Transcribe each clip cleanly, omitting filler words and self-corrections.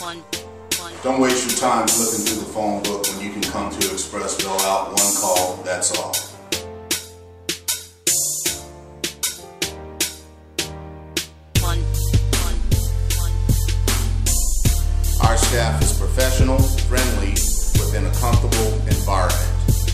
Don't waste your time flipping through the phone book when you can come to Express Bill Out. One call, that's all. Our staff is professional, friendly, within a comfortable environment.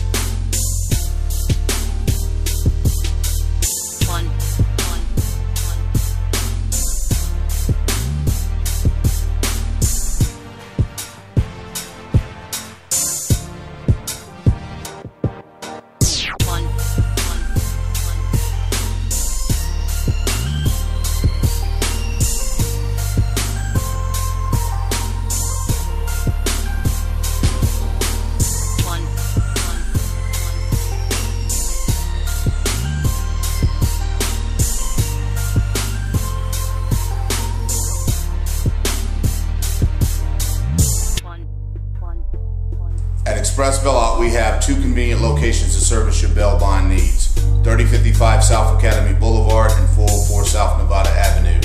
At Express Bill Out, we have two convenient locations to service your bail bond needs: 3055 South Academy Boulevard and 404 South Nevada Avenue.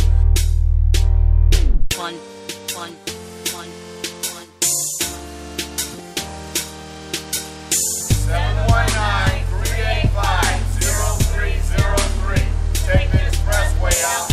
719-385-0303. Take the expressway out.